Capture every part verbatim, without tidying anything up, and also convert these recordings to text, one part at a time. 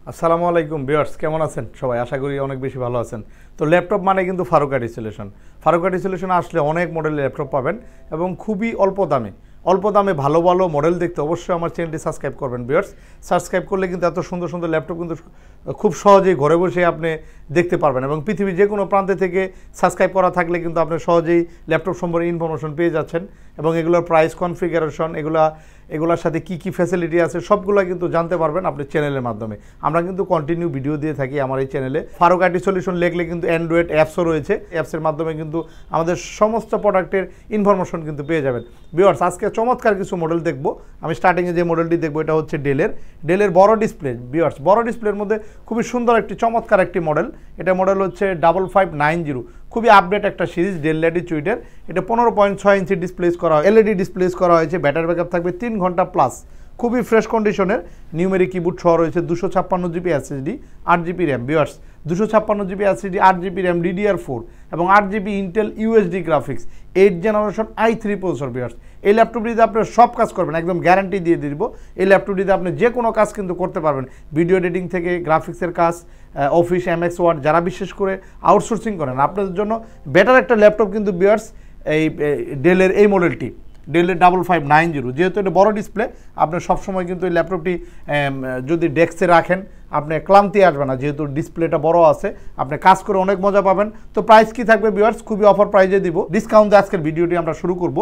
আসসালামু আলাইকুম ভিউয়ার্স, কেমন আছেন সবাই? আশা করি অনেক বেশি ভালো আছেন। তো ল্যাপটপ মানে কিন্তু Farooq I T solution. Farooq I T solution আসলে অনেক মডেলের ল্যাপটপ পাবেন এবং খুবই অল্প দামে অল্প দামে ভালো ভালো মডেল দেখতে অবশ্যই আমার চ্যানেলটি সাবস্ক্রাইব করবেন ভিউয়ার্স। সাবস্ক্রাইব করলে কিন্তু এত সুন্দর সুন্দর ল্যাপটপ কিন্তু খুব সহজেই ঘরে বসে আপনি দেখতে পারবেন এবং পৃথিবীর যে কোনো প্রান্তে থেকে সাবস্ক্রাইব করা থাকলে কিন্তু আপনি সহজেই ল্যাপটপ সম্পর্কে ইনফরমেশন পেয়ে যাচ্ছেন এবং এগুলোর প্রাইস, কনফিগারেশন, এগুলা এগুলোর সাথে কি কি ফ্যাসিলিটি আছে সবগুলো কিন্তু জানতে পারবেন আপনি চ্যানেলের মাধ্যমে। আমরা কিন্তু কন্টিনিউ ভিডিও দিয়ে থাকি আমার এই চ্যানেলে। ফারুক আই টি সলিউশন লিখলে কিন্তু অ্যান্ড্রয়েড অ্যাপসও রয়েছে, অ্যাপসের মাধ্যমে কিন্তু আমাদের সমস্ত প্রোডাক্টের ইনফরমেশন কিন্তু পেয়ে যাবেন। ভিউয়ার্স, আজকে চমৎকার কিছু মডেল দেখব। আমি স্টার্টিংয়ে যে মডেলটি দেখবো এটা হচ্ছে ডেলের ডেলের বড় ডিসপ্লে। ভিউয়ার্স, বড় ডিসপ্লের মধ্যে খুবই সুন্দর একটি চমৎকার একটি মডেল। এটা মডেল হচ্ছে ডাবল ফাইভ নাইন জিরো, খুবই আপডেট একটা সিরিজ ডেল ল্যাটিটিউডের। এটা পনেরো পয়েন্ট ছয় ইঞ্চি ডিসপ্লেস করা হয়, এলইডি ডিসপ্লেস করা হয়েছে। ব্যাটারি ব্যাকআপ থাকবে তিন ঘন্টা প্লাস। খুবই ফ্রেশ কন্ডিশনের নিউমেরিক কিবোর্ড সহ রয়েছে। দুশো ছাপ্পান্ন জিবি এসএসডি, আট জিবি র্যাম। ভিউয়ার্স, দুশো ছাপ্পান্ন জিবি এসএসডি, আট জিবি র্যাম, ডিডিআর ফোর এবং আট GB Intel USD graphics, eight generation I three processor. Viewers, এই ল্যাপটপটিতে আপনি সব কাজ করবেন, একদম গ্যারান্টি দিয়ে দিব। এই ল্যাপটপটিতে আপনি যে কোনো কাজ কিন্তু করতে পারবেন, ভিডিও এডিটিং থেকে গ্রাফিক্সের কাজ, অফিস, এমএক্স ওয়ার্ড, যারা বিশেষ করে আউটসোর্সিং করেন আপনাদের জন্য বেটার একটা ল্যাপটপ কিন্তু ভিউয়ার্স এই ডেলের এই মডেলটি, ডেলের ডাবল ফাইভ নাইন জিরো। যেহেতু এটা বড় ডিসপ্লে, আপনি সবসময় কিন্তু এই ল্যাপটপটি যদি ডেস্কে রাখেন আপনি ক্লান্তি আসবে না, যেহেতু ডিসপ্লেটা বড় আছে, আপনি কাজ করে অনেক মজা পাবেন। তো প্রাইস কি থাকবে ভিউয়ার্স? খুবই অফার প্রাইজে দিব, ডিসকাউন্টে আজকের ভিডিওটি আমরা শুরু করব।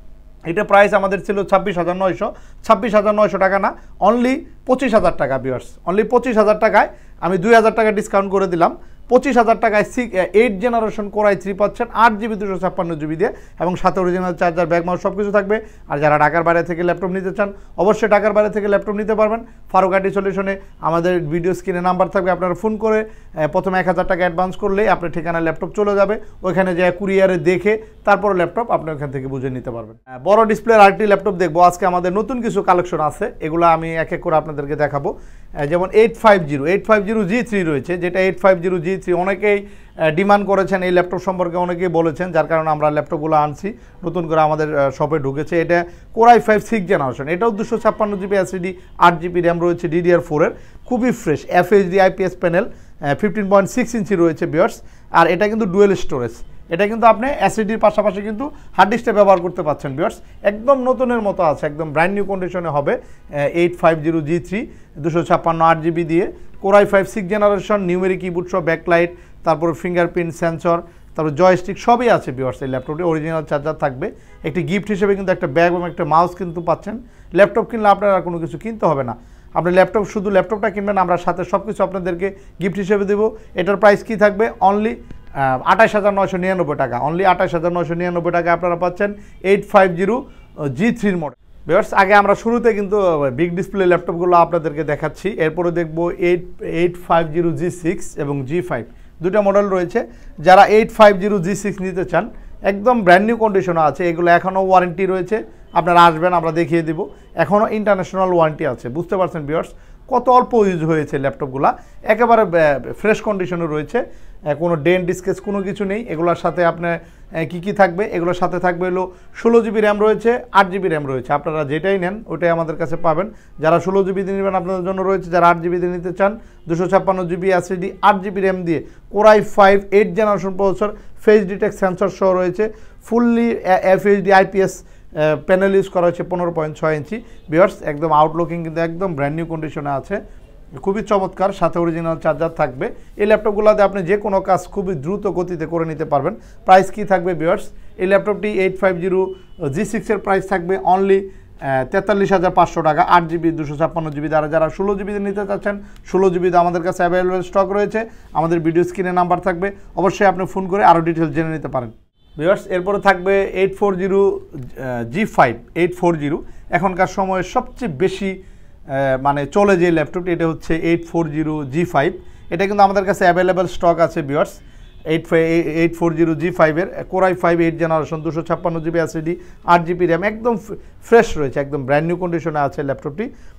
এটা প্রাইস আমাদের ছিল ছাব্বিশ হাজার নয়শো ছাব্বিশ হাজার নয়শো টাকা না, অনলি পঁচিশ হাজার টাকা। ভিউয়ার্স, অনলি পঁচিশ হাজার টাকায় আমি দুই হাজার টাকা ডিসকাউন্ট করে দিলাম। পঁচিশ হাজার টাকায় six eight generation core i three পাচ্ছেন, আট জিবি দুশো ছাপ্পান্ন জিবি দিয়ে এবং সাথে অরিজিনাল চার্জার, ব্যাগ মাউস সব কিছু থাকবে। আর যারা ঢাকার বাইরে থেকে ল্যাপটপ নিতে চান অবশ্যই ঢাকার বাইরে থেকে ল্যাপটপ নিতে পারবেন। ফারুক আই টি সলিউশনে আমাদের ভিডিও স্ক্রিনে নাম্বার থাকবে, আপনারা ফোন করে প্রথমে এক হাজার টাকা অ্যাডভান্স করলেই আপনার ঠিকানায় ল্যাপটপ চলে যাবে। ওইখানে যায় কুরিয়ারে দেখে তারপর ল্যাপটপ আপনি ওখান থেকে বুঝে নিতে পারবেন। বড় ডিসপ্লের আরেকটি ল্যাপটপ দেখবো আজকে। আমাদের নতুন কিছু কালেকশন আছে, এগুলো আমি এক এক করে আপনাদেরকে দেখাবো। যেমন eight five zero eight five zero G three রয়েছে, যেটা eight five zero G three অনেকেই ডিমান্ড করেছেন, এই ল্যাপটপ সম্পর্কে অনেকেই বলেছেন, যার কারণে আমরা ল্যাপটপগুলো আনছি, নতুন করে আমাদের শপে ঢুকেছে। এটা কোরাই ফাইভ সিক্স জেনারেশন, এটাও দুশো ছাপ্পান্ন জিবি এসএসডি, আট জিবি র্যাম রয়েছে, ডিডিআর ফোরের, খুবই fresh FHD IPS panel, fifteen point six inch রয়েছে ভিউয়ার্স। আর এটা কিন্তু ডুয়েল স্টোরেজ, এটা কিন্তু আপনি এসএসডির পাশাপাশি কিন্তু হার্ড ডিস্কটা ব্যবহার করতে পারছেন ভিউয়ার্স। একদম নতুনের মতো আছে, একদম ব্র্যান্ড নিউ কন্ডিশনে হবে। Eight five zero G three দুশো ছাপ্পান্ন আট জিবি দিয়ে, core i five six generation, numeric keyboard সহ, ব্যাকলাইট, তারপরে ফিঙ্গারপ্রিন্ট সেন্সর, তারপর জয়স্টিক সবই আছে ভিউয়ার্স। এই ল্যাপটপটি অরিজিনাল চার্জার থাকবে। একটি গিফট হিসেবে কিন্তু একটা ব্যাগ এবং একটা মাউস কিন্তু পাচ্ছেন। ল্যাপটপ কিনলে আপনার আর কোনো কিছু কিনতে হবে না, আপনি ল্যাপটপ শুধু ল্যাপটপটা কিনবেন, আমরা সাথে সব কিছু আপনাদেরকে গিফট হিসেবে দেবো। এটার প্রাইস কি থাকবে? অনলি আঠাশ হাজার নয়শো নিরানব্বই টাকা, অনলি আঠাশ হাজার নয়শো নিরানব্বই টাকা আপনারা পাচ্ছেন এইট ফাইভ জিরো জি থ্রির মডেল। ভিউয়ার্স, আগে আমরা শুরুতে কিন্তু বিগ ডিসপ্লে ল্যাপটপগুলো আপনাদেরকে দেখাচ্ছি, এরপরে দেখবো eight eight five zero G six এবং জি ফাইভ, দুটো মডেল রয়েছে। যারা eight five zero G six নিতে চান একদম ব্র্যান্ড নিউ কন্ডিশনে আছে, এগুলো এখনও ওয়ারেন্টি রয়েছে, আপনারা আসবেন আমরা দেখিয়ে দিব। এখনও ইন্টারন্যাশনাল ওয়ারেন্টি আছে, বুঝতে পারছেন ভিউয়ার্স কত অল্প ইউজ হয়েছে ল্যাপটপগুলো, একেবারে ফ্রেশ কন্ডিশনে রয়েছে, কোনো ডেন্ট স্কেচ কোনো কিছু নেই। এগুলোর সাথে আপনার কী কী থাকবে? এগুলোর সাথে থাকবে হলো ষোলো জিবি র্যাম রয়েছে, আট জিবি র্যাম রয়েছে, আপনারা যেটাই নেন ওইটাই আমাদের কাছে পাবেন। যারা ষোলো জিবি দিয়ে নেবেন আপনাদের জন্য রয়েছে, যারা আট জিবি দিয়ে নিতে চান দুশো ছাপ্পান্ন জিবি এসএসডি, আট জিবি র্যাম দিয়ে, core i five eight generation processor, face detect sensor সহ রয়েছে, fully FHD IPS panel use করা হয়েছে, পনেরো পয়েন্ট ছয় ইঞ্চি। ভিউয়ার্স, একদম আউটলুকিং কিন্তু একদম ব্র্যান্ড নিউ কন্ডিশনে আছে, খুবই চমৎকার, সাথে অরিজিনাল চার্জার থাকবে। এই ল্যাপটপগুলোতে আপনি যে কোনো কাজ খুবই দ্রুত গতিতে করে নিতে পারবেন। প্রাইস কি থাকবে ভিউয়ার্স? এই ল্যাপটপটি এইট ফাইভ জিরো জি সিক্সের প্রাইস থাকবে অনলি তেতাল্লিশ হাজার পাঁচশো টাকা, আট জিবি দুশো ছাপ্পান্ন জিবি। যারা যারা ষোলো জিবিতে নিতে চাচ্ছেন ষোলো জিবিতে আমাদের কাছে অ্যাভেলেবেল স্টক রয়েছে, আমাদের ভিডিও স্ক্রিনে নাম্বার থাকবে, অবশ্যই আপনি ফোন করে আরও ডিটেলস জেনে নিতে পারেন ভিউয়ার্স। এরপরে থাকবে eight four zero G five eight four zero, এখনকার সময়ে সবচেয়ে বেশি মানে চলে যে ল্যাপটপটি, এটা হচ্ছে eight four zero G five. এটা কিন্তু আমাদের কাছে অ্যাভেলেবেল স্টক আছে viewers. Eight five eight four zero G ফাইভের কোরাই ফাইভ এইট জেনারেশন, দুশো ছাপ্পান্ন জিবি এসএসডি, আট জিবি র্যাম, একদম ফ্রেশ রয়েছে, একদম ব্র্যান্ড নিউ কন্ডিশনে আছে ল্যাপটপটি।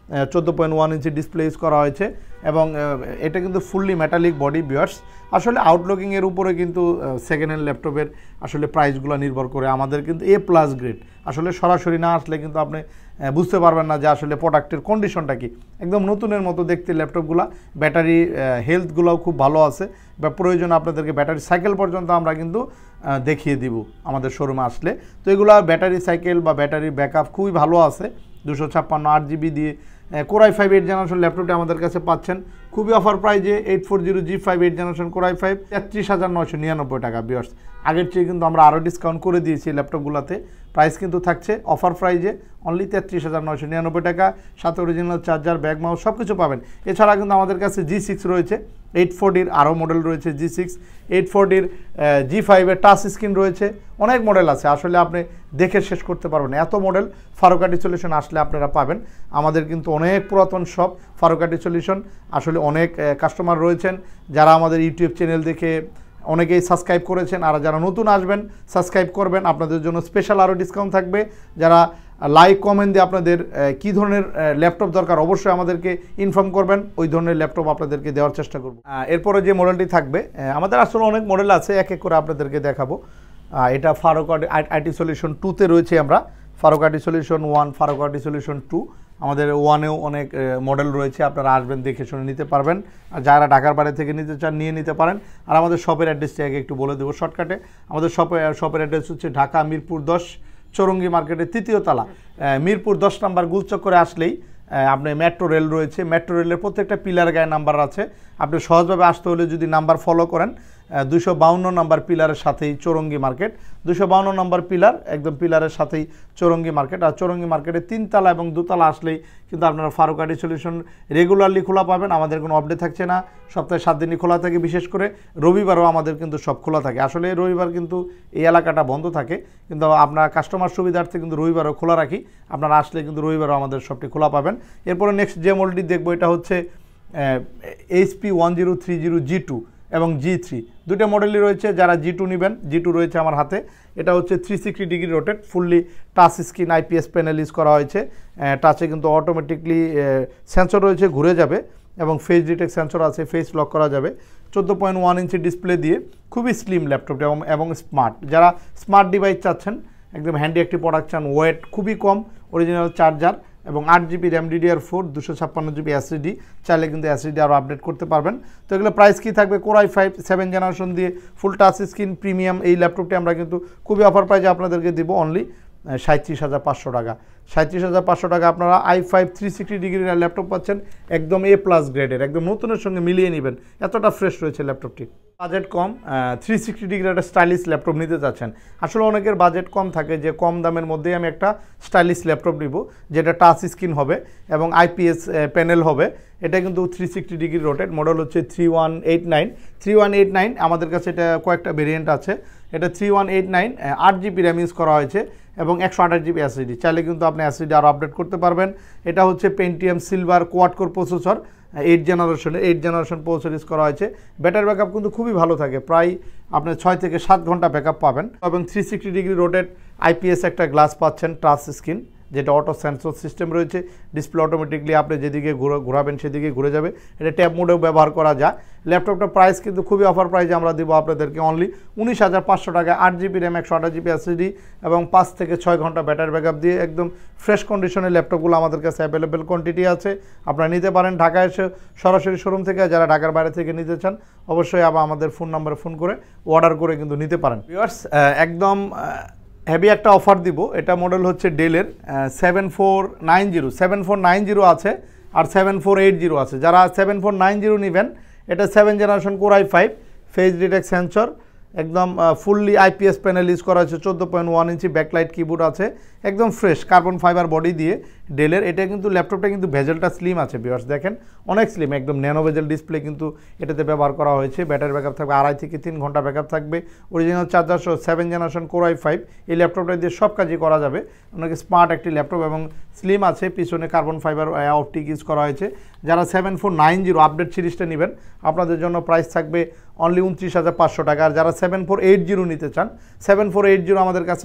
চোদ্দো point one inch display use করা হয়েছে এবং এটা কিন্তু ফুললি মেটালিক বডি ভিউয়ার্স। আসলে আউটলুকিংয়ের উপরে কিন্তু সেকেন্ড হ্যান্ড ল্যাপটপের আসলে প্রাইসগুলো নির্ভর করে। আমাদের কিন্তু এ প্লাস গ্রেড, আসলে সরাসরি না আসলে কিন্তু আপনি বুঝতে পারবেন না যে আসলে প্রোডাক্টের কন্ডিশনটা কি। একদম নতুনের মতো দেখতে ল্যাপটপগুলো, ব্যাটারি হেলথগুলোও খুব ভালো আছে, বা প্রয়োজন আপনাদেরকে ব্যাটারি সাইকেল পর্যন্ত আমরা কিন্তু দেখিয়ে দিব আমাদের শোরুমে আসলে। তো এগুলো ব্যাটারি সাইকেল বা ব্যাটারির ব্যাকআপ খুবই ভালো আছে। দুশো ছাপ্পান্ন আট জিবি দিয়ে কোরাই ফাইভ এইট জেনারেশন ল্যাপটপটি আমাদের কাছে পাচ্ছেন খুবই অফার প্রাইজে eight four zero G five eight generation core i five তেত্রিশ হাজার নয়শো নিরানব্বই টাকা ভিউয়ার্স। আগের চেয়ে কিন্তু আমরা আরও ডিসকাউন্ট করে দিয়েছি ল্যাপটপগুলোতে। প্রাইস কিন্তু থাকছে অফার প্রাইজে অনলি তেত্রিশ হাজার নয়শো নিরানব্বই টাকা, সাথে অরিজিনাল চার্জার, ব্যাগ মাউস সব কিছু পাবেন। এছাড়া কিন্তু আমাদের কাছে জি সিক্স রয়েছে, এইট ফোরটির আরও মডেল রয়েছে, জি সিক্স এইট ফোরটির জি ফাইভের টাচ স্ক্রিন রয়েছে, অনেক মডেল আছে। আসলে আপনি দেখে শেষ করতে পারবেন, এত মডেল ফারুক আইটি সলিউশন আসলে আপনারা পাবেন। আমাদের কিন্তু অনেক পুরাতন শপ ফারুক আইটি সলিউশন। আসলে অনেক কাস্টমার রয়েছেন যারা আমাদের ইউটিউব চ্যানেল দেখে অনেকেই সাবস্ক্রাইব করেছেন, আর যারা নতুন আসবেন সাবস্ক্রাইব করবেন, আপনাদের জন্য স্পেশাল আরও ডিসকাউন্ট থাকবে। যারা লাইক কমেন্ট দিয়ে আপনাদের কী ধরনের ল্যাপটপ দরকার অবশ্যই আমাদেরকে ইনফর্ম করবেন, ওই ধরনের ল্যাপটপ আপনাদেরকে দেওয়ার চেষ্টা করব। এরপরে যে মডেলটি থাকবে, আমাদের আসলে অনেক মডেল আছে, এক এক করে আপনাদেরকে দেখাবো। এটা ফারুক আইটি সলিউশন টুতে রয়েছে আমরা, Farooq IT solution one, Farooq IT solution two. আমাদের ওয়ানেও অনেক মডেল রয়েছে, আপনারা আসবেন দেখে শুনে নিতে পারবেন। আর যারা ঢাকার বাইরে থেকে নিতে চান নিয়ে নিতে পারেন। আর আমাদের শপের অ্যাড্রেসটি আগে একটু বলে দেবো শর্টকাটে। আমাদের শপের শপের অ্যাড্রেস হচ্ছে ঢাকা মিরপুর দশ, চৌরঙ্গি মার্কেটের তৃতীয় তলা, মিরপুর দশ নাম্বার গুলচক্করে আসলেই আপনি মেট্রো রেল রয়েছে। মেট্রো রেলের প্রত্যেকটা পিলার গায়ে নাম্বার আছে। আপনি সহজভাবে আসতে হলে যদি নাম্বার ফলো করেন, দুশো বাউন্ন নম্বর পিলারের সাথেই চৌরঙ্গি মার্কেট, দুশো বাউন্ন নম্বর পিলার একদম পিলারের সাথেই চৌরঙ্গি মার্কেট। আর চৌরঙ্গি মার্কেটের তিনতলা এবং দুতলা আসলেই কিন্তু আপনারা ফারুক আইটি সলিউশন রেগুলারলি খোলা পাবেন। আমাদের কোনো আপডেট থাকছে না, সপ্তাহে সাত দিনই খোলা থাকে, বিশেষ করে রবিবারও আমাদের কিন্তু সব খোলা থাকে। আসলে রবিবার কিন্তু এই এলাকাটা বন্ধ থাকে, কিন্তু আপনার কাস্টমার সুবিধার্থে কিন্তু রবিবারও খোলা রাখি। আপনারা আসলে কিন্তু রবিবারও আমাদের সবটি খোলা পাবেন। এরপরে নেক্সট যে মডেলটি দেখবো, এটা হচ্ছে HP one zero three zero G two এবং জি থ্রি, দুটো মডেলই রয়েছে। যারা জি টু নেবেন, জি টু রয়েছে আমার হাতে। এটা হচ্ছে three sixty degree rotate, fully touch screen IPS panel use করা হয়েছে। টাচে কিন্তু অটোমেটিকলি সেন্সর রয়েছে, ঘুরে যাবে, এবং ফেস ডিটেক্ট সেন্সর আছে, ফেস লক করা যাবে। চোদ্দো পয়েন্ট ওয়ান ইঞ্চি ডিসপ্লে দিয়ে খুবই স্লিম ল্যাপটপটা এবং এবং স্মার্ট। যারা স্মার্ট ডিভাইস চাচ্ছেন, একদম হ্যান্ডি একটি প্রোডাক্ট চান, ওয়েট খুবই কম, অরিজিনাল চার্জার এবং আট জিবি র্যাম ডিডিআর ফোর, দুশো ছাপ্পান্ন জিবি এসএসডি, চাইলে কিন্তু এসএসডি আরও আপডেট করতে পারবেন। তো এগুলো প্রাইস কী থাকবে, কোরাই ফাইভ সেভেন জেনারেশন দিয়ে ফুল টাচ স্ক্রিন প্রিমিয়াম এই ল্যাপটপটি আমরা কিন্তু খুবই অফার প্রাইজে আপনাদেরকে দিব অনলি সাঁত্রিশ হাজার পাঁচশো টাকা। সাঁত্রিশ হাজার পাঁচশো টাকা আপনারা আই ফাইভ থ্রি সিক্সটি ডিগ্রির ল্যাপটপ পাচ্ছেন, একদম এ প্লাস গ্রেডের, একদম নতুনের সঙ্গে মিলিয়ে নেবেন, এতটা ফ্রেশ রয়েছে ল্যাপটপটি। বাজেট কম, থ্রি সিক্সটি ডিগ্রির একটা স্টাইলিশ ল্যাপটপ নিতে চাচ্ছেন। আসলে অনেকের বাজেট কম থাকে, যে কম দামের মধ্যেই আমি একটা স্টাইলিশ ল্যাপটপ নিব, যেটা টাচ স্ক্রিন হবে এবং আইপিএস প্যানেল হবে। এটা কিন্তু three sixty degree rotate, model হচ্ছে three one eight nine three one eight nine আমাদের কাছে এটা কয়েকটা ভেরিয়েন্ট আছে। এটা থ্রি ওয়ান এইট নাইন আট জিবি র্যাম ইউজ করা হয়েছে এবং একশো আঠাশ জিবি এসএসডি, চাইলে কিন্তু আপনি এসএসডি আরও আপডেট করতে পারবেন। এটা হচ্ছে Pentium silver quad core processor, eight জেনারেশনে এইট জেনারেশন প্রসেসর ইউজ করা হয়েছে। ব্যাটারি ব্যাকআপ কিন্তু খুবই ভালো থাকে, প্রায় আপনার ছয় থেকে সাত ঘন্টা ব্যাকআপ পাবেন। এবং three sixty degree rotate IPS একটা গ্লাস পাচ্ছেন, টাচ স্ক্রিন, যেটা অটো সেন্সর সিস্টেম রয়েছে। ডিসপ্লে অটোমেটিকলি আপনি যেদিকে ঘোরাবেন সেদিকে ঘুরে যাবে। এটা ট্যাব মোডেও ব্যবহার করা যায়। ল্যাপটপটার প্রাইস কিন্তু খুবই অফার প্রাইসে আমরা দেবো আপনাদেরকে অনলি উনিশ হাজার পাঁচশো টাকা, আট জিবি র্যাম, একশো আঠাশ জিবি এসএসডি এবং পাঁচ থেকে ছয় ঘন্টা ব্যাটারি ব্যাকআপ দিয়ে একদম ফ্রেশ কন্ডিশনের ল্যাপটপগুলো আমাদের কাছে অ্যাভেলেবেল কোয়ান্টিটি আছে, আপনারা নিতে পারেন। ঢাকায় এসে সরাসরি শোরুম থেকে, যারা ঢাকার বাইরে থেকে নিতে চান অবশ্যই আবার আমাদের ফোন নাম্বারে ফোন করে অর্ডার করে কিন্তু নিতে পারেন। ভিউয়ার্স, একদম হেভি একটা অফার দিব। এটা মডেল হচ্ছে ডেলের seven four nine zero seven four nine zero আছে আর সেভেন ফোর এইট জিরো আছে। যারা সেভেন ফোর নাইন জিরো নেবেন, এটা seven generation core i five, face detect sensor, একদম ফুললি আইপিএস প্যানেল ইউজ করা হয়েছে, চোদ্দো point one inch backlight keyboard আছে, একদম ফ্রেশ কার্বন ফাইবার বডি দিয়ে ডেলের। এটা কিন্তু ল্যাপটপটা কিন্তু ভেজেলটা স্লিম আছে ভিউয়ার্স, দেখেন অনেক স্লিম, একদম ন্যানো ভেজেল ডিসপ্লে কিন্তু এটাতে ব্যবহার করা হয়েছে। ব্যাটারি ব্যাকআপ থাকবে আড়াই থেকে তিন ঘন্টা ব্যাকআপ থাকবে। অরিজিনাল চার্জার সহ সেভেন জেনারেশন কোরাই ফাইভ, এই ল্যাপটপটা দিয়ে সব কাজই করা যাবে। অনেক স্মার্ট একটি ল্যাপটপ এবং স্লিম আছে, পিছনে কার্বন ফাইবার অপটিক ইউজ করা হয়েছে। যারা seven four nine zero update সিরিজটা নেবেন, আপনাদের জন্য প্রাইস থাকবে অনলি উনত্রিশ হাজার পাঁচশো টাকা। আর যারা সেভেন ফোর এইট জিরো নিতে চান, সেভেন ফোর এইট জিরো আমাদের কাছে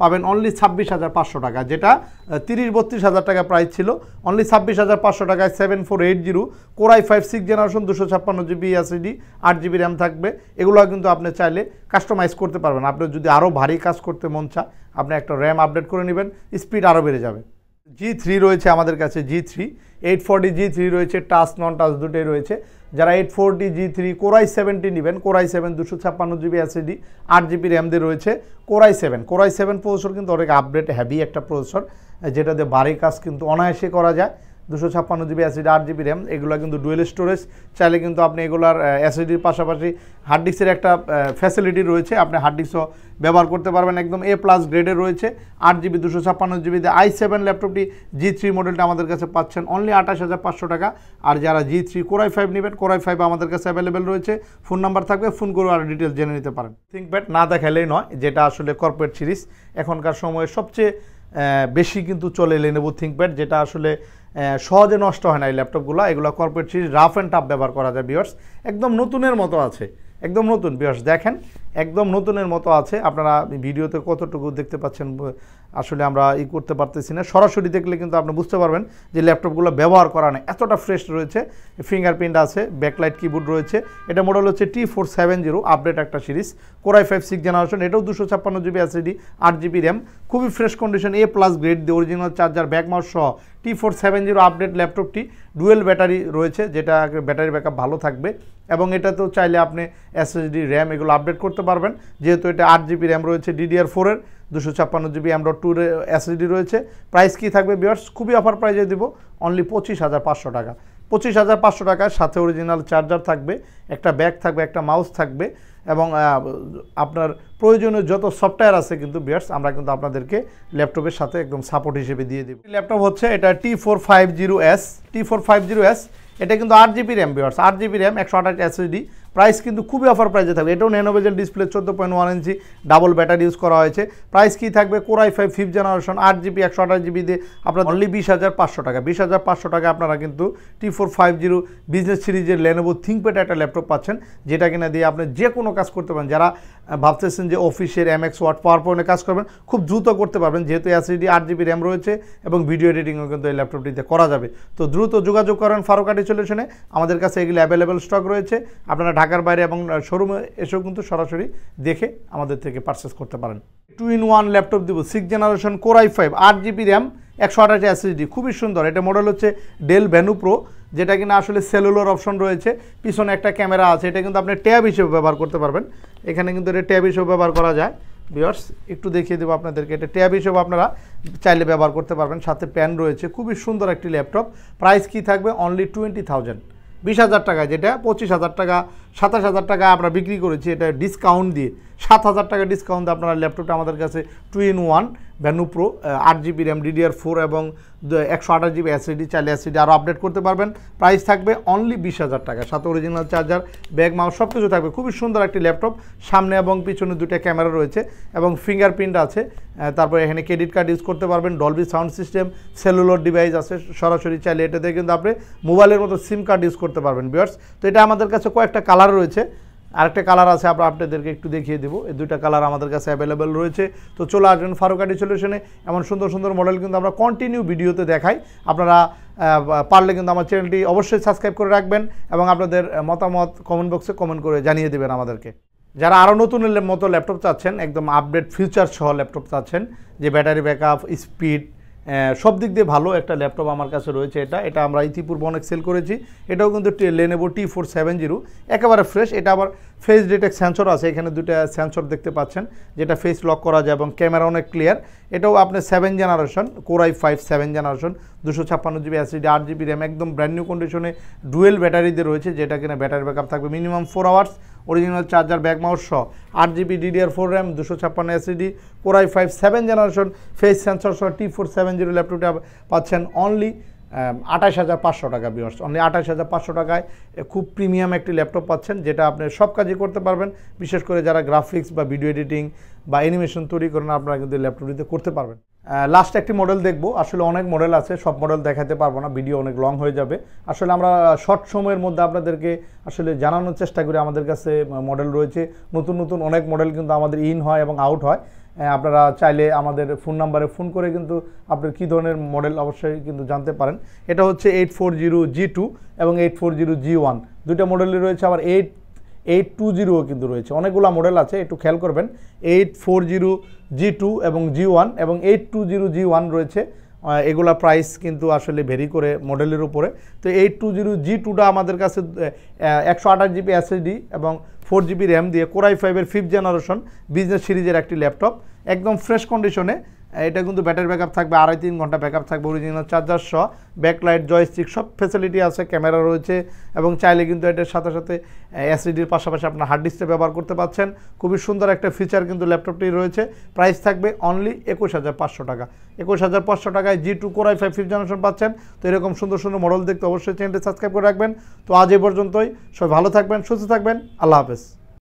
পাবেন অনলি ছাব্বিশ হাজার পাঁচশো টাকা, যেটা তিরিশ বত্রিশ হাজার টাকা প্রাইস ছিল। অনলি ছাব্বিশ হাজার পাঁচশো টাকায় seven four eight zero core I five six generation দুশো ছাপ্পান্ন জিবি এসএসডি আট জিবি র্যাম থাকবে। এগুলো কিন্তু আপনি চাইলে কাস্টমাইজ করতে পারবেন। আপনি যদি আরও ভারী কাজ করতে মন চায় আপনি একটা র্যাম আপডেট করে নেবেন, স্পিড আরও বেড়ে যাবে। জি থ্রি রয়েছে আমাদের কাছে, G three eight forty G three রয়েছে, টাচ নন টাচ দুটোই রয়েছে। যারা eight forty G three core i seventy নেবেন, কোরাই সেভেন দুশো ছাপ্পান্ন জিবি এসএসডি আট জিবি র্যাম দিয়ে রয়েছে। Core i seven core i seven processor কিন্তু অনেক আপডেট হ্যাভি একটা প্রসেসর, যেটা দিয়ে ভারী কাজ কিন্তু অনায়াসে করা যায়। দুশো ছাপ্পান্ন জিবি এসএসডি আট জিবি র্যাম, এগুলো কিন্তু ডুয়েল স্টোরেজ। চাইলে কিন্তু আপনি এগুলার এসএসডির পাশাপাশি হার্ড ডিস্কের একটা ফ্যাসিলিটি রয়েছে, আপনি হার্ড ডিস্কও ব্যবহার করতে পারবেন। একদম এ প্লাস গ্রেডের রয়েছে, আট জিবি দুশো ছাপ্পান্ন জিবিতে আই সেভেন ল্যাপটপটি জি থ্রি মডেলটা আমাদের কাছে পাচ্ছেন অনলি আঠাশ হাজার পাঁচশো টাকা। আর যারা জি থ্রি কোরাই ফাইভ নেবেন, কোরাই ফাইভ আমাদের কাছে অ্যাভেলেবেল রয়েছে, ফোন নাম্বার থাকবে, ফোন করে আর ডিটেলস জেনে নিতে পারেন। থিঙ্কপ্যাড না দেখালেই নয়, যেটা আসলে কর্পোরেট সিরিজ এখনকার সময়ে সবচেয়ে বেশি কিন্তু চলে লেনোভো থিঙ্কপ্যাড, যেটা আসলে সহজে নষ্ট হয় না এই ল্যাপটপগুলো। এগুলো corporate series, rough and tough ব্যবহার করা যায় ভিউয়ার্স। একদম নতুনের মতো আছে, একদম নতুন ভিউয়ার্স, দেখেন একদম নতুনের মতো আছে। আপনারা ভিডিওতে কতটুকু দেখতে পাচ্ছেন আসলে আমরা ই করতে পারতেছি না, সরাসরি দেখলে কিন্তু আপনি বুঝতে পারবেন যে ল্যাপটপগুলো ব্যবহার করা নেই, এতটা ফ্রেশ রয়েছে। ফিঙ্গারপ্রিন্ট আছে, ব্যাকলাইট কিবোর্ড রয়েছে। এটা মডেল হচ্ছে T four seven zero, update একটা series, core i five six generation, এটাও দুশো ছাপ্পান্ন জিবি এসএসডি আট জিবি র্যাম, খুবই fresh condition, A plus grade দিয়ে অরিজিনাল চার্জার ব্যাক মাউস সহ T four seven zero update ল্যাপটপটি। ডুয়েল ব্যাটারি রয়েছে, যেটা ব্যাটারি ব্যাকআপ ভালো থাকবে, এবং এটাতেও চাইলে আপনি এসএসডি র্যাম এগুলো আপডেট করতে পারবেন। যেহেতু এটা আট জিবি র্যাম রয়েছে, ডিডিআর ফোরের দুশো ছাপ্পান্ন জিবি এম ডট টুর এসএসডি রয়েছে। প্রাইস কী থাকবে ভিউয়ার্স? খুবই অফার প্রাইসে দিব, অনলি পঁচিশ হাজার পাঁচশো টাকা। পঁচিশ হাজার পাঁচশো টাকার সাথে অরিজিনাল চার্জার থাকবে, একটা ব্যাগ থাকবে, একটা মাউস থাকবে, এবং আপনার প্রয়োজনীয় যত সফটওয়্যার আছে কিন্তু ভিউয়ার্স আমরা কিন্তু আপনাদেরকে ল্যাপটপের সাথে একদম সাপোর্ট হিসেবে দিয়ে দেব। ল্যাপটপ হচ্ছে এটা T four five zero S, T four five zero S, এটা কিন্তু আট জিবি র্যাম ভিউয়ার্স, আট জিবি র্যাম, একশো আঠাশ এসএসডি। প্রাইস কিন্তু খুবই অফার প্রাইসে থাকবে। এটাও ন্যানোবেজেল ডিসপ্লে, চোদ্দো point one inch double battery use করা হয়েছে। প্রাইস কী থাকবে? কোরাই ফাইভ ফিফথ জেনারেশন আট জিবি একশো আঠাশ জিবি দিয়ে আপনার অনলি বিশ হাজার পাঁচশো টাকা। বিশ হাজার পাঁচশো টাকা আপনারা কিন্তু T four five zero business সিরিজের লেনোভো থিঙ্কপ্যাড একটা ল্যাপটপ পাচ্ছেন, যেটা কিনা দিয়ে আপনি যে কোনো কাজ করতে পারেন। যারা ভাবতেছেন যে অফিসের এমএক্স ওয়ার্ড পাওয়ার পয়েন্টে কাজ করবেন, খুব দ্রুত করতে পারবেন, যেহেতু এসএসডি আট জিবি র্যাম রয়েছে, এবং ভিডিও এডিটিংও কিন্তু এই ল্যাপটপটিতে করা যাবে। তো দ্রুত যোগাযোগ করেন ফারুক আইটি সলিউশনে, আমাদের কাছে এগুলি অ্যাভেলেবেল স্টক রয়েছে। আপনারা ঢাকার বাইরে এবং শোরুমে এসেও কিন্তু সরাসরি দেখে আমাদের থেকে পারচেস করতে পারেন। টু ইন ওয়ান ল্যাপটপ দিব, সিক্স জেনারেশন কোরাই ফাইভ আট জিবি র্যাম একশো আঠাশ এসএসডি, খুবই সুন্দর। এটা মডেল হচ্ছে ডেল ভেনু প্রো, যেটা কিনা আসলে সেলুলার অপশন রয়েছে, পিছনে একটা ক্যামেরা আছে। এটা কিন্তু আপনি ট্যাব হিসেবে ব্যবহার করতে পারবেন, এখানে কিন্তু এটা ট্যাব হিসেবে ব্যবহার করা যায়। ভিউয়ার্স একটু দেখিয়ে দেবো আপনাদেরকে, এটা ট্যাব হিসেবে আপনারা চাইলে ব্যবহার করতে পারবেন। সাথে প্যান রয়েছে, খুবই সুন্দর একটি ল্যাপটপ। প্রাইস কি থাকবে? অনলি টোয়েন্টি থাউজেন্ড, বিশ হাজার টাকা, যেটা পঁচিশ হাজার টাকা সাতাশ হাজার টাকা আমরা বিক্রি করেছি, এটা ডিসকাউন্ট দিয়ে সাত হাজার টাকা ডিসকাউন্ট দিয়ে আপনারা ল্যাপটপটা আমাদের কাছে two in one Venue Pro আট জিবি র্যাম ডিডিআর ফোর এবং একশো আঠাশ জিবি এসএসডি, চাইলে এসএসডি আরও আপডেট করতে পারবেন। প্রাইস থাকবে অনলি বিশ হাজার টাকা, সাথে অরিজিনাল চার্জার ব্যাগ মাউস সব কিছু থাকবে। খুবই সুন্দর একটি ল্যাপটপ, সামনে এবং পিছনে দুটো ক্যামেরা রয়েছে এবং ফিঙ্গারপ্রিন্ট আছে। তারপরে এখানে ক্রেডিট কার্ড ইউজ করতে পারবেন, Dolby sound system, cellular device আছে, সরাসরি চাইলে এটাতে কিন্তু আপনি মোবাইলের মতো সিম কার্ড ইউজ করতে পারবেন ভিউয়ার্স। তো এটা আমাদের কাছে কয়েকটা কালার রয়েছে, আরেকটা কালার আছে আমরা আপনাদেরকে একটু দেখিয়ে দেবো। এই দুইটা কালার আমাদের কাছে অ্যাভেলেবেল রয়েছে। তো চলে আসবেন ফারুক আইটি সলিউশনে, এমন সুন্দর সুন্দর মডেল কিন্তু আমরা কন্টিনিউ ভিডিওতে দেখাই। আপনারা পারলে কিন্তু আমার চ্যানেলটি অবশ্যই সাবস্ক্রাইব করে রাখবেন এবং আপনাদের মতামত কমেন্ট বক্সে কমেন্ট করে জানিয়ে দেবেন আমাদেরকে। যারা আরও নতুনের মতো ল্যাপটপ চাচ্ছেন, একদম আপডেট ফিউচার সহ ল্যাপটপ চাচ্ছেন, যে ব্যাটারি ব্যাকআপ, স্পিড, সব দিক দিয়ে ভালো একটা ল্যাপটপ আমার কাছে রয়েছে। এটা এটা আমরা ইতিপূর্বে অনেক সেল করেছি। এটাও কিন্তু Lenovo T four seven zero, একেবারে ফ্রেশ। এটা আবার ফেস ডিটেক্ট সেন্সর আছে, এখানে দুটো সেন্সর দেখতে পাচ্ছেন, যেটা ফেস লক করা যায় এবং ক্যামেরা অনেক ক্লিয়ার। এটাও আপনার seven generation core i five seven generation, দুশো ছাপ্পান্ন জিবি এসএসডি, আট জিবি র্যাম, একদম ব্র্যান্ড নিউ কন্ডিশনে ডুয়েল ব্যাটারিতে রয়েছে, যেটা কিনা ব্যাটারি ব্যাকআপ থাকবে minimum four hours, original charger back mouse সহ, আট জিবি ডিডিআর ফোর র্যাম, দুশো ছাপ্পান্ন SSD, core i five seven generation, face sensor সহ টি ফোর সেভেন জিরো ল্যাপটপটা পাচ্ছেন অনলি আঠাশ হাজার পাঁচশো টাকা ভিউয়ার্স। অনলি আঠাশ হাজার পাঁচশো টাকায় খুব প্রিমিয়াম একটি ল্যাপটপ পাচ্ছেন, যেটা আপনি সব কাজই করতে পারবেন। বিশেষ করে যারা গ্রাফিক্স বা ভিডিও এডিটিং বা অ্যানিমেশন তৈরি করেন, আপনারা কিন্তু ল্যাপটপটিতে করতে পারবেন। লাস্ট একটি মডেল দেখবো, আসলে অনেক মডেল আছে, সব মডেল দেখাতে পারবো না, ভিডিও অনেক লং হয়ে যাবে। আসলে আমরা শর্ট সময়ের মধ্যে আপনাদেরকে আসলে জানানোর চেষ্টা করি। আমাদের কাছে মডেল রয়েছে নতুন নতুন অনেক মডেল কিন্তু আমাদের ইন হয় এবং আউট হয়। আপনারা চাইলে আমাদের ফোন নাম্বারে ফোন করে কিন্তু আপনার কী ধরনের মডেল অবশ্যই কিন্তু জানতে পারেন। এটা হচ্ছে eight four zero G two এবং eight four zero G one দুইটা মডেলই রয়েছে, আবার এইট এইট টু জিরোও কিন্তু রয়েছে। অনেকগুলো মডেল আছে, একটু খেয়াল করবেন। Eight four zero G two এবং জি ওয়ান এবং eight two zero G one রয়েছে। এগুলা প্রাইস কিন্তু আসলে ভেরি করে মডেলের উপরে। তো এইট টু জিরো জি টুটা আমাদের কাছে একশো আঠাশ জিবি এসএসডি এবং ফোর জিবি র্যাম দিয়ে কোরাই ফাইভের ফিফথ জেনারেশন বিজনেস সিরিজের একটি ল্যাপটপ, একদম ফ্রেশ কন্ডিশনে। এটা কিন্তু ব্যাটারি ব্যাকআপ থাকবে আড়াই তিন ঘন্টা ব্যাকআপ থাকবে, অরিজিনাল চার্জার সহ, ব্যাকলাইট, জয়স্টিক সব ফ্যাসিলিটি আছে, ক্যামেরা রয়েছে এবং চাইলে কিন্তু এটার সাথে সাথে এসএসডির পাশাপাশি আপনার হার্ড ডিস্কটা ব্যবহার করতে পারছেন। খুবই সুন্দর একটা ফিচার কিন্তু ল্যাপটপটি রয়েছে। প্রাইস থাকবে অনলি একুশ হাজার পাঁচশো টাকা। একুশ হাজার পাঁচশো টাকায় G two core i five fifth generation পাচ্ছেন। তো এরকম সুন্দর সুন্দর মডেল দেখতে অবশ্যই চ্যানেলটি সাবস্ক্রাইব করে রাখবেন। তো আজ এই পর্যন্তই, সবাই ভালো থাকবেন, সুস্থ থাকবেন, আল্লাহ হাফেজ।